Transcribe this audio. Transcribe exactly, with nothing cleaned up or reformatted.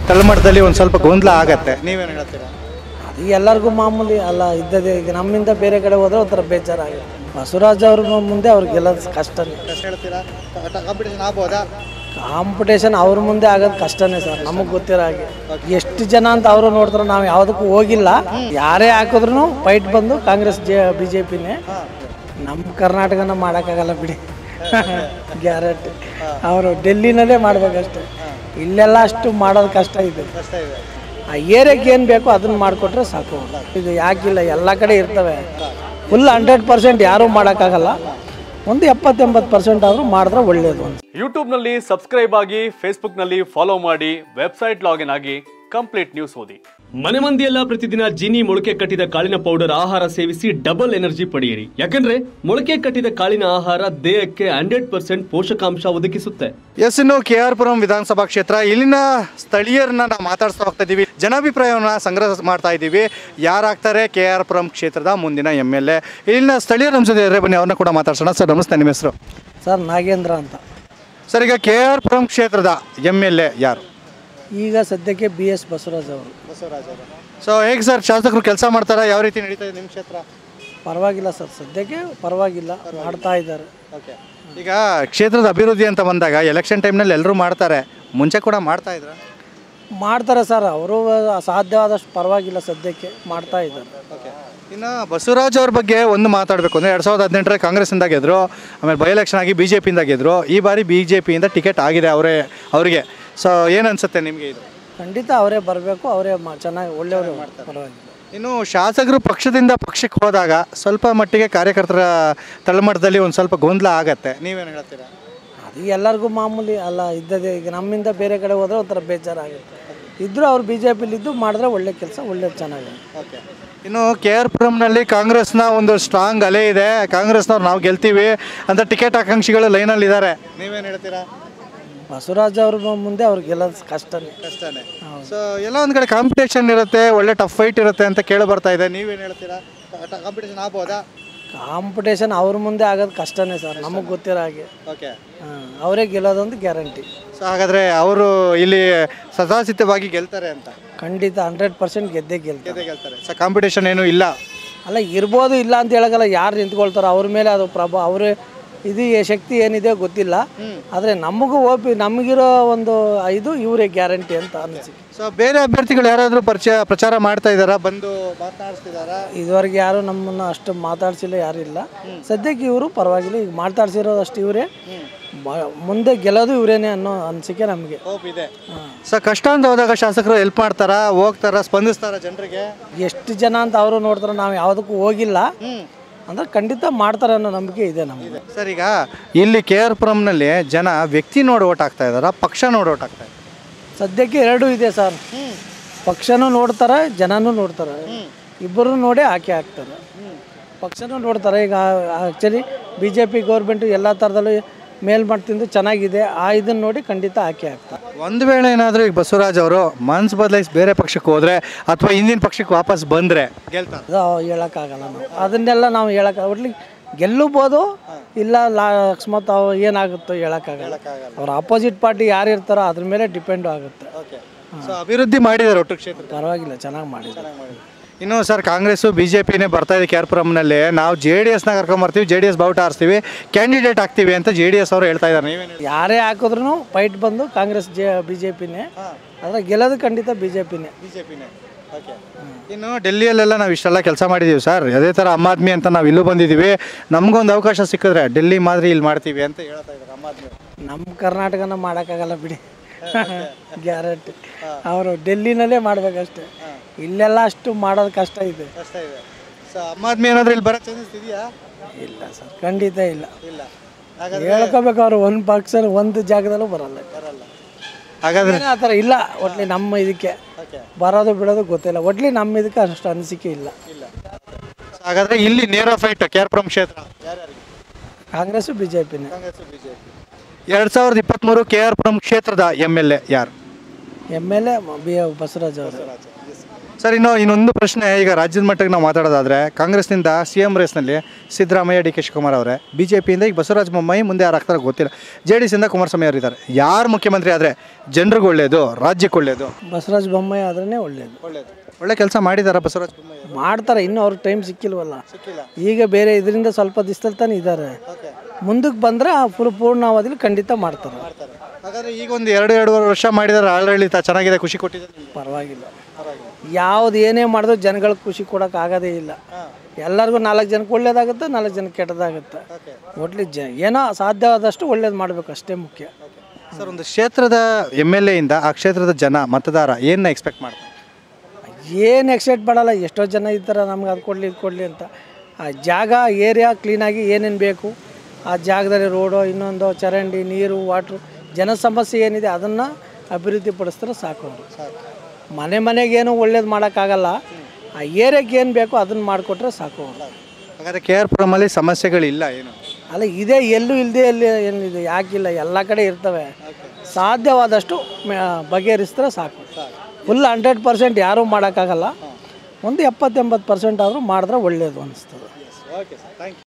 ತಳಮಟ್ಟದಲ್ಲಿ ಒಂದು ಸ್ವಲ್ಪ ಗೊಂದಲ ಆಗತ್ತೆ, ನೀವೇನು ಹೇಳ್ತೀರಾ? ಅದು ಎಲ್ಲರಿಗೂ ಮಾಮೂಲಿ ಅಲ್ಲ ಇದ್ದದೆ. ಈಗ ನಮ್ಮಿಂದ ಬೇರೆ ಕಡೆ ಹೋದ್ರೆ ಒಂಥರ ಬೇಜಾರಾಗುತ್ತೆ. ಬಸವರಾಜ್ ಅವ್ರ ಮುಂದೆ ಅವ್ರಿಗೆ ಗೆಲ್ಲೋದು ಕಷ್ಟನೇ. ಹೇಳ್ತೀರಾ ಕಾಂಪಿಟೇಷನ್ ಆಗ್ಬೋದಾ? ಕಾಂಪಿಟೇಷನ್ ಅವ್ರ ಮುಂದೆ ಆಗೋದು ಕಷ್ಟನೇ ಸರ್, ನಮಗೆ ಗೊತ್ತಿರೋ ಹಾಗೆ. ಎಷ್ಟು ಜನ ಅಂತ ಅವರು ನೋಡ್ತಾರೆ, ನಾವು ಯಾವುದಕ್ಕೂ ಹೋಗಿಲ್ಲ. ಯಾರೇ ಹಾಕಿದ್ರು ಫೈಟ್ ಬಂದು ಕಾಂಗ್ರೆಸ್ ಜೆ ಬಿ ಜೆ ಪಿನೇ. ನಮ್ಮ ಕರ್ನಾಟಕನ ಮಾಡೋಕ್ಕಾಗಲ್ಲ ಬಿಡಿ, ಗ್ಯಾರಂಟಿ. ಅವರು ಡೆಲ್ಲಿನಲ್ಲೇ ಮಾಡ್ಬೇಕಷ್ಟೆ, ಇಲ್ಲೆಲ್ಲ ಅಷ್ಟು ಮಾಡೋದು ಕಷ್ಟ ಇದೆ. ಆ ಏರಿಯಾಕ್ಕೆ ಏನು ಬೇಕೋ ಅದನ್ನ ಮಾಡಿಕೊಟ್ರೆ ಸಾಕು. ಈಗ ಯಾಕಿಲ್ಲ, ಎಲ್ಲ ಕಡೆ ಇರ್ತವೆ. ಫುಲ್ ಹಂಡ್ರೆಡ್ ಪರ್ಸೆಂಟ್ ಯಾರೂ ಮಾಡೋಕ್ಕಾಗಲ್ಲ. ಒಂದು ಎಪ್ಪತ್ತೆಂಬತ್ತು ಪರ್ಸೆಂಟ್ ಆದರೂ ಮಾಡಿದ್ರೆ ಒಳ್ಳೆಯದು ಅಂತ. ಯೂಟ್ಯೂಬ್ನಲ್ಲಿ ಸಬ್ಸ್ಕ್ರೈಬ್ ಆಗಿ, ಫೇಸ್ಬುಕ್ನಲ್ಲಿ ಫಾಲೋ ಮಾಡಿ, ವೆಬ್ಸೈಟ್ ಲಾಗಿನ್ ಆಗಿ ಕಂಪ್ಲೀಟ್ ನ್ಯೂಸ್ ಓದಿ. ಮನೆ ಮಂದಿಯೆಲ್ಲ ಪ್ರತಿದಿನ ಜೀನಿ ಮೊಳಕೆ ಕಟ್ಟಿದ ಕಾಳಿನ ಪೌಡರ್ ಆಹಾರ ಸೇವಿಸಿ ಡಬಲ್ ಎನರ್ಜಿ ಪಡೆಯಿರಿ. ಯಾಕಂದ್ರೆ ಮೊಳಕೆ ಕಟ್ಟಿದ ಕಾಳಿನ ಆಹಾರ ದೇಹಕ್ಕೆ ಹಂಡ್ರೆಡ್ ಪರ್ಸೆಂಟ್ ಪೋಷಕಾಂಶ ಒದಗಿಸುತ್ತೆ. ಎಸ್, ಇನ್ನು ಕೆ ಆರ್ ಪುರಂ ವಿಧಾನಸಭಾ ಕ್ಷೇತ್ರ, ಇಲ್ಲಿನ ಸ್ಥಳೀಯರನ್ನ ನಾವು ಮಾತಾಡ್ತಾ ಹೋಗ್ತಾ ಇದ್ದೀವಿ, ಜನಾಭಿಪ್ರಾಯವನ್ನು ಸಂಗ್ರಹ ಮಾಡ್ತಾ ಇದ್ದೀವಿ. ಯಾರಾಗ್ತಾರೆ ಕೆ ಆರ್ ಪುರಂ ಕ್ಷೇತ್ರದ ಮುಂದಿನ ಎಮ್ ಎಲ್ ಎ? ಇಲ್ಲಿನ ಸ್ಥಳೀಯರ ನಮ್ಮ ಜೊತೆ ಇದ್ದಾರೆ, ಬನ್ನಿ ಅವ್ರನ್ನ ಕೂಡ ಮಾತಾಡ್ಸೋಣ. ಸರ್ ನಮಸ್ತೆ, ನಿಮ್ಮ ಹೆಸರು? ಸರ್ ನಾಗೇಂದ್ರ ಅಂತ. ಸರ್, ಈಗ ಕೆ ಆರ್ ಪುರಂ ಕ್ಷೇತ್ರದ ಎಮ್ ಎಲ್ ಎ ಯಾರು? ಈಗ ಸದ್ಯಕ್ಕೆ ಬಿ ಎಸ್ ಬಸವರಾಜ್ ಅವರು. ಬಸವರಾಜ್ ಅವರು. ಸೊ ಹೇಗೆ ಸರ್, ಶಾಸಕರು ಕೆಲಸ ಮಾಡ್ತಾರಾ? ಯಾವ ರೀತಿ ನಡೀತಾ ಇದೆ ನಿಮ್ಮ ಕ್ಷೇತ್ರ? ಪರವಾಗಿಲ್ಲ ಸರ್, ಸದ್ಯಕ್ಕೆ ಪರವಾಗಿಲ್ಲ, ಮಾಡ್ತಾ ಇದ್ದಾರೆ. ಓಕೆ, ಈಗ ಕ್ಷೇತ್ರದ ಅಭಿವೃದ್ಧಿ ಅಂತ ಬಂದಾಗ ಎಲೆಕ್ಷನ್ ಟೈಮ್ನಲ್ಲಿ ಎಲ್ಲರೂ ಮಾಡ್ತಾರೆ, ಮುಂಚೆ ಕೂಡ ಮಾಡ್ತಾ ಇದ್ರ? ಮಾಡ್ತಾರೆ ಸರ್, ಅವರು ಸಾಧ್ಯವಾದಷ್ಟು ಪರವಾಗಿಲ್ಲ, ಸದ್ಯಕ್ಕೆ ಮಾಡ್ತಾ ಇದ್ದಾರೆ. ಓಕೆ, ಇನ್ನು ಬಸವರಾಜ್ ಅವ್ರ ಬಗ್ಗೆ ಒಂದು ಮಾತಾಡಬೇಕು ಅಂದರೆ, ಎರಡು ಸಾವಿರದ ಹದಿನೆಂಟರಲ್ಲಿ ಕಾಂಗ್ರೆಸ್ಸಿಂದ ಗೆದ್ರು, ಆಮೇಲೆ ಬೈ ಎಲೆಕ್ಷನ್ ಆಗಿ ಬಿ ಜೆ ಪಿಯಿಂದ ಗೆದ್ರು. ಈ ಬಾರಿ ಬಿ ಜೆ ಪಿಯಿಂದ ಟಿಕೆಟ್ ಆಗಿದೆ ಅವರೇ ಅವರಿಗೆ. ಸೊ ಏನು ಅನಿಸುತ್ತೆ ನಿಮಗೆ ಇದು? ಖಂಡಿತ ಅವರೇ ಬರಬೇಕು, ಅವರೇ ಚೆನ್ನಾಗಿ ಒಳ್ಳೆಯವರು ಮಾಡ್ತಾರೆ, ಪರವಾಗಿಲ್ಲ. ಇನ್ನು ಶಾಸಕರು ಪಕ್ಷದಿಂದ ಪಕ್ಷಕ್ಕೆ ಹೋದಾಗ ಸ್ವಲ್ಪ ಮಟ್ಟಿಗೆ ಕಾರ್ಯಕರ್ತರ ತಳಮಟ್ಟದಲ್ಲಿ ಒಂದು ಸ್ವಲ್ಪ ಗೊಂದಲ ಆಗತ್ತೆ, ನೀವೇನು ಹೇಳ್ತೀರಾ? ಅದು ಎಲ್ಲರಿಗೂ ಮಾಮೂಲಿ ಅಲ್ಲ ಇದ್ದದೆ. ಈಗ ನಮ್ಮಿಂದ ಬೇರೆ ಕಡೆ ಹೋದ್ರೆ ಒಂಥರ ಬೇಜಾರಾಗುತ್ತೆ. ಇದ್ದರೂ ಅವ್ರು ಬಿ ಜೆ ಪಿಲಿದ್ದು ಮಾಡಿದ್ರೆ ಒಳ್ಳೆ ಕೆಲಸ, ಒಳ್ಳೆ ಚೆನ್ನಾಗಿದೆ. ಓಕೆ, ಇನ್ನು ಕೆ ಆರ್ ಪುರಂನಲ್ಲಿ ಕಾಂಗ್ರೆಸ್ನ ಒಂದು ಸ್ಟ್ರಾಂಗ್ ಅಲೆ ಇದೆ, ಕಾಂಗ್ರೆಸ್ನವ್ರು ನಾವು ಗೆಲ್ತೀವಿ ಅಂತ ಟಿಕೆಟ್ ಆಕಾಂಕ್ಷಿಗಳು ಲೈನಲ್ಲಿ ಇದ್ದಾರೆ, ನೀವೇನು ಹೇಳ್ತೀರಾ? ಬಸವರಾಜ್ ಅವ್ರ ಮುಂದೆ ಅವ್ರಿಗೆ ಗೆಲ್ಲೋದು ಕಷ್ಟನೇ. ಕಷ್ಟನೇ. ಸೊ ಎಲ್ಲ ಒಂದು ಕಡೆ ಕಾಂಪಿಟೇಷನ್ ಇರುತ್ತೆ, ಒಳ್ಳೆ ಟಫ್ ಫೈಟ್ ಇರುತ್ತೆ ಅಂತ ಕೇಳಿ ಬರ್ತಾ ಇದೆ, ನೀವೇನು ಹೇಳ್ತೀರಾ? ಕಾಂಪಿಟೇಷನ್ ಆಗ್ಬೋದಾ? ಕಾಂಪಿಟೇಷನ್ ಅವ್ರ ಮುಂದೆ ಆಗೋದು ಕಷ್ಟನೇ ಸರ್, ನಮಗೆ ಗೊತ್ತಿರೋ ಹಾಗೆ. ಓಕೆ, ಹಾಂ, ಅವರೇ ಗೆಲ್ಲೋದೊಂದು ಗ್ಯಾರಂಟಿ. ಸೊ ಹಾಗಾದರೆ ಅವರು ಇಲ್ಲಿ ಸದಾಸಿದ್ಧವಾಗಿ ಗೆಲ್ತಾರೆ ಅಂತ? ಖಂಡಿತ ಹಂಡ್ರೆಡ್ ಪರ್ಸೆಂಟ್ ಗೆದ್ದೇ ಗೆಲ್ತಾರೆ ಗೆಲ್ತಾರೆ. ಸೊ ಕಾಂಪಿಟೇಷನ್ ಏನೂ ಇಲ್ಲ? ಅಲ್ಲ, ಇರ್ಬೋದು, ಇಲ್ಲ ಅಂತ ಹೇಳೋಕ್ಕಲ್ಲ. ಯಾರು ನಿಂತ್ಕೊಳ್ತಾರೋ ಅವ್ರ ಮೇಲೆ ಅದು ಪ್ರಭಾವ, ಅವರೇ ಇದು ಶಕ್ತಿ ಏನಿದೆ ಗೊತ್ತಿಲ್ಲ. ಆದರೆ ನಮಗೂ ಓಪಿ ನಮಗಿರೋ ಒಂದು ಇದು ಇವರೇ ಗ್ಯಾರಂಟಿ ಅಂತ ಅನಿಸಿಕೆ. ಸೊ ಬೇರೆ ಅಭ್ಯರ್ಥಿಗಳು ಯಾರಾದರೂ ಪರಿಚಯ ಪ್ರಚಾರ ಮಾಡ್ತಾ ಇದ್ದಾರಾ, ಬಂದು ಮಾತನಾಡಿಸ್ತಿದ್ದಾರಾ? ಇದುವರೆಗೆ ಯಾರು ನಮ್ಮನ್ನು ಅಷ್ಟು ಮಾತಾಡ್ಸಿಲ್ಲ, ಯಾರು ಇಲ್ಲ. ಸದ್ಯಕ್ಕೆ ಇವರು ಪರವಾಗಿಲ್ಲ, ಈಗ ಮಾತಾಡ್ಸಿರೋದು ಅಷ್ಟು ಇವರೇ, ಮುಂದೆ ಗೆಲ್ಲೋದು ಇವರೇನೆ ಅನ್ನೋ ಅನಿಸಿಕೆ ನಮಗೆ ಇದೆ. ಸೊ ಕಷ್ಟ ಅಂತ ಹೋದಾಗ ಶಾಸಕರು ಹೆಲ್ಪ್ ಮಾಡ್ತಾರಾ, ಹೋಗ್ತಾರಾ, ಸ್ಪಂದಿಸ್ತಾರ ಜನರಿಗೆ? ಎಷ್ಟು ಜನ ಅಂತ ಅವರು ನೋಡ್ತಾರೆ, ನಾವು ಯಾವುದಕ್ಕೂ ಹೋಗಿಲ್ಲ ಅಂದ್ರೆ ಖಂಡಿತ ಮಾಡ್ತಾರೆ ಅನ್ನೋ ನಂಬಿಕೆ ಇದೆ ನಮಗೆ. ಸರ್, ಈಗ ಇಲ್ಲಿ ಕೆ ಆರ್ ಪುರಂನಲ್ಲಿ ಜನ ವ್ಯಕ್ತಿ ನೋಡಿ ಓಟ್ ಹಾಕ್ತಾ ಇದ್ದಾರಾ, ಪಕ್ಷ ನೋಡಿ ಓಟ್ ಹಾಕ್ತಾ ಇದ್ದಾರೆ? ಸದ್ಯಕ್ಕೆ ಎರಡೂ ಇದೆ ಸರ್, ಪಕ್ಷನೂ ನೋಡ್ತಾರೆ, ಜನನೂ ನೋಡ್ತಾರೆ, ಇಬ್ಬರು ನೋಡಿ ಆಕೆ ಹಾಕ್ತಾರೆ. ಪಕ್ಷನೂ ನೋಡ್ತಾರೆ. ಈಗ actually B J P government ಎಲ್ಲ ಥರದಲ್ಲೂ ಮೇಲ್ಮಟ್ಟದಿಂದ ಚೆನ್ನಾಗಿದೆ, ಆ ಇದನ್ನು ನೋಡಿ ಖಂಡಿತ ಆಕೆ ಆಗ್ತಾರೆ. ಒಂದು ವೇಳೆ ಏನಾದರೂ ಈಗ ಬಸವರಾಜ್ ಅವರು ಮನ್ಸು ಬದಲಾಯಿಸಿ ಬೇರೆ ಪಕ್ಷಕ್ಕೆ ಹೋದರೆ ಅಥವಾ ಹಿಂದಿನ ಪಕ್ಷಕ್ಕೆ ವಾಪಸ್ ಬಂದರೆ ಗೆಲ್ತಾರೆ? ಅದು ಹೇಳೋಕ್ಕಾಗಲ್ಲ, ನಾವು ಅದನ್ನೆಲ್ಲ ನಾವು ಹೇಳೋಕ್ಕ ಒಟ್ಲಿ ಗೆಲ್ಲಬೋದು, ಇಲ್ಲ ಲಾ ಅಕಸ್ಮಾತ್ ಅವು ಏನಾಗುತ್ತೋ ಹೇಳೋಕ್ಕಾಗಲ್ಲ. ಅವ್ರ ಅಪೋಸಿಟ್ ಪಾರ್ಟಿ ಯಾರು ಇರ್ತಾರೋ ಅದ್ರ ಮೇಲೆ ಡಿಪೆಂಡು ಆಗುತ್ತೆ. ಸೊ ಅಭಿವೃದ್ಧಿ ಮಾಡಿದ್ದಾರೆ ಒಟ್ಟು ಕ್ಷೇತ್ರ? ಪರವಾಗಿಲ್ಲ, ಚೆನ್ನಾಗಿ ಮಾಡಿದ್ದಾರೆ. ಇನ್ನು ಸರ್, ಕಾಂಗ್ರೆಸ್ಸು ಬಿ ಜೆ ಪಿನೇ ಬರ್ತಾ ಇದೆ ಕೆ ಆರ್ ಪುರಂನಲ್ಲಿ, ನಾವು ಜೆ ಡಿ ಎಸ್ನ ಕರ್ಕೊಂಬರ್ತೀವಿ, ಜೆ ಡಿ ಎಸ್ ಬಾವುಟ ಆರಿಸ್ತೀವಿ, ಕ್ಯಾಂಡಿಡೇಟ್ ಆಗ್ತೀವಿ ಅಂತ ಜೆ ಡಿ ಎಸ್ ಅವರು ಹೇಳ್ತಾ ಇದ್ದಾರೆ, ನೀವೇನು? ಯಾರೇ ಹಾಕಿದ್ರು ಫೈಟ್ ಬಂದು ಕಾಂಗ್ರೆಸ್ ಜೆ ಬಿ ಜೆ ಪಿನೇ, ಆದರೆ ಗೆಲ್ಲೋದು ಖಂಡಿತ ಬಿ ಜೆ ಪಿನೇ. ಬಿ ಜೆ ಪಿನೇ. ಓಕೆ, ಇನ್ನು ಡೆಲ್ಲಿಯಲ್ಲೆಲ್ಲ ನಾವು ಇಷ್ಟೆಲ್ಲ ಕೆಲಸ ಮಾಡಿದ್ದೀವಿ ಸರ್, ಅದೇ ಥರ ಆಮ್ ಆದ್ಮಿ ಅಂತ ನಾವು ಇಲ್ಲೂ ಬಂದಿದ್ದೀವಿ, ನಮಗೊಂದು ಅವಕಾಶ ಸಿಕ್ಕಿದ್ರೆ ಡೆಲ್ಲಿ ಮಾದರಿ ಇಲ್ಲಿ ಮಾಡ್ತೀವಿ ಅಂತ ಹೇಳ್ತಾ ಇದ್ದಾರೆ ಆಮ್ ಆದ್ಮಿ. ನಮ್ಮ ಕರ್ನಾಟಕನ ಮಾಡೋಕ್ಕಾಗಲ್ಲ ಬಿಡಿ, ಗ್ಯಾರಂಟಿ. ಅವರು ಡೆಲ್ಲಿನಲ್ಲೇ ಮಾಡಬೇಕಷ್ಟೆ, ಇಲ್ಲೆಲ್ಲ ಅಷ್ಟು ಮಾಡೋದು ಕಷ್ಟ ಇದೆ. ಕಷ್ಟ ಇದೆ. ಸೊ ಆಮ್ ಆದ್ಮಿ ಏನಾದರೂ ಇಲ್ಲಿ ಬರೋ ಚಾನ್ಸಸ್ ಇದೆಯಾ? ಇಲ್ಲ ಸರ್, ಖಂಡಿತ ಇಲ್ಲ. ಇಲ್ಲ. ಹೇಳ್ಕೋಬೇಕು, ಅವರು ಒಂದು ಪಕ್ಷ ಒಂದು ಜಾಗದಲ್ಲೂ ಬರಲ್ಲ ಬರಲ್ಲ. ಹಾಗಾದ್ರೆ ಆ ಥರ ಇಲ್ಲ. ಒಟ್ಲಿ ನಮ್ಮ ಇದಕ್ಕೆ ಬರೋದು ಬಿಡೋದು ಗೊತ್ತಿಲ್ಲ, ಒಟ್ಲಿ ನಮ್ಮ ಇದಕ್ಕೆ ಅಷ್ಟು ಅನಿಸಿಕೆ ಇಲ್ಲ. ಇಲ್ಲ. ಹಾಗಾದ್ರೆ ಇಲ್ಲಿ ನೇರ ಫೈಟ್ ಕೆ ಆರ್ ಪುರಂ ಕ್ಷೇತ್ರ ಯಾರ್ಯಾರಿಗೆ? ಕಾಂಗ್ರೆಸ್ಸು ಬಿ ಜೆ ಪಿನೇ. ಎರಡು ಸಾವಿರದ ಇಪ್ಪತ್ತ್ಮೂರು ಕೆ ಆರ್ ಪುರಂ ಕ್ಷೇತ್ರದ ಎಮ್ ಎಲ್ ಎ ಯಾರು? M L A B Basavaraj ಅವರು. ಸರ್ ಇನ್ನು ಇನ್ನೊಂದು ಪ್ರಶ್ನೆ, ಈಗ ರಾಜ್ಯದ ಮಟ್ಟಕ್ಕೆ ನಾವು ಮಾತಾಡೋದಾದರೆ ಕಾಂಗ್ರೆಸ್ನಿಂದ ಸಿ ಎಂ ರೇಸ್ನಲ್ಲಿ ಸಿದ್ದರಾಮಯ್ಯ, ಡಿ ಕೆ ಶಿವಕುಮಾರ್ ಅವರೇ, ಬಿ ಜೆ ಪಿಯಿಂದ ಈಗ ಬಸವರಾಜ ಬೊಮ್ಮಾಯಿ, ಮುಂದೆ ಯಾರು ಆಗ್ತಾರೆ ಗೊತ್ತಿಲ್ಲ, ಜೆ ಡಿ ಎಸ್ಸಿಂದ ಕುಮಾರಸ್ವಾಮಿ ಅವರು ಇದ್ದಾರೆ. ಯಾರು ಮುಖ್ಯಮಂತ್ರಿ ಆದರೆ ಜನರಿಗೆ ಒಳ್ಳೆಯದು, ರಾಜ್ಯಕ್ಕೆ ಒಳ್ಳೆಯದು? ಬಸವರಾಜ ಬೊಮ್ಮಾಯಿ ಆದ್ರೇ ಒಳ್ಳೇದು. ಒಳ್ಳೆಯದು, ಒಳ್ಳೆ ಕೆಲಸ ಮಾಡಿದ್ದಾರೆ ಬಸವರಾಜ ಬೊಮ್ಮಾಯಿ. ಮಾಡ್ತಾರೆ, ಇನ್ನೂ ಅವ್ರಿಗೆ ಟೈಮ್ ಸಿಕ್ಕಿಲ್ವಲ್ಲ. ಈಗ ಬೇರೆ ಇದರಿಂದ ಸ್ವಲ್ಪ ದಿವಸದಲ್ಲಿ ತಾನೇ ಇದ್ದಾರೆ. ಮುಂದಕ್ಕೆ ಬಂದರೆ ಫುಲ್ ಪೂರ್ಣಾವಧಿಲಿ ಖಂಡಿತ ಮಾಡ್ತಾರೆ. ಹಾಗಾದರೆ ಈಗ ಒಂದು ಎರಡು ಎರಡೂವರೆ ವರ್ಷ ಮಾಡಿದ್ದಾರೆ, ಆಡಳಿತ ಚೆನ್ನಾಗಿದೆ, ಖುಷಿ ಕೊಟ್ಟಿದೆ? ಪರವಾಗಿಲ್ಲ. ಯಾವ್ದು ಏನೇ ಮಾಡಿದ್ರು ಜನಗಳಿಗೆ ಖುಷಿ ಕೊಡೋಕೆ ಆಗೋದೇ ಇಲ್ಲ. ಎಲ್ಲರಿಗೂ ನಾಲ್ಕು ಜನಕ್ಕೆ ಒಳ್ಳೇದಾಗುತ್ತೆ, ನಾಲ್ಕು ಜನಕ್ಕೆ ಕೆಟ್ಟದಾಗುತ್ತೆ. ಒಟ್ಲಿ ಜ ಏನೋ ಸಾಧ್ಯವಾದಷ್ಟು ಒಳ್ಳೇದು ಮಾಡಬೇಕು, ಅಷ್ಟೇ ಮುಖ್ಯ. ಸರ್ ಒಂದು ಕ್ಷೇತ್ರದ ಎಮ್ ಎಲ್ ಎಯಿಂದ ಆ ಕ್ಷೇತ್ರದ ಜನ ಮತದಾರ ಏನನ್ನ ಎಕ್ಸ್ಪೆಕ್ಟ್ ಮಾಡ್ತಾರೆ? ಏನು ಎಕ್ಸೈಟ್ ಮಾಡಲ್ಲ. ಎಷ್ಟೋ ಜನ ಇರ್ತಾರೆ ನಮ್ಗೆ ಅದು ಕೊಡಲಿ ಇದು ಕೊಡಲಿ ಅಂತ. ಆ ಜಾಗ ಏರಿಯಾ ಕ್ಲೀನಾಗಿ ಏನೇನು ಬೇಕು ಆ ಜಾಗದಲ್ಲಿ ರೋಡು, ಇನ್ನೊಂದು ಚರಂಡಿ, ನೀರು, ವಾಟ್ರು, ಜನ ಸಮಸ್ಯೆ ಏನಿದೆ ಅದನ್ನು ಅಭಿವೃದ್ಧಿ ಪಡಿಸಿದ್ರೆ ಸಾಕು. ಅವರು ಮನೆ ಮನೆಗೇನು ಒಳ್ಳೇದು ಮಾಡೋಕ್ಕಾಗಲ್ಲ. ಆ ಏರಿಯಾಗೆ ಏನು ಬೇಕೋ ಅದನ್ನು ಮಾಡಿಕೊಟ್ರೆ ಸಾಕು. ಅವರು ಹಾಗಾದರೆ ಕೆ ಆರ್ ಪುರಮಲ್ಲಿ ಸಮಸ್ಯೆಗಳಿಲ್ಲ ಏನು? ಅಲ್ಲ, ಇದೇ ಎಲ್ಲೂ ಇಲ್ಲದೆ ಎಲ್ಲಿ ಏನಿದೆ, ಯಾಕಿಲ್ಲ, ಎಲ್ಲ ಕಡೆ ಇರ್ತವೆ. ಸಾಧ್ಯವಾದಷ್ಟು ಬಗೆಹರಿಸಿದ್ರೆ ಸಾಕು. ಫುಲ್ ಹಂಡ್ರೆಡ್ ಪರ್ಸೆಂಟ್ ಯಾರೂ ಮಾಡೋಕ್ಕಾಗಲ್ಲ. ಒಂದು ಎಪ್ಪತ್ತೆಂಬತ್ತು ಪರ್ಸೆಂಟ್ ಆದರೂ ಮಾಡಿದ್ರೆ ಒಳ್ಳೆಯದು ಅನಿಸ್ತದೆ.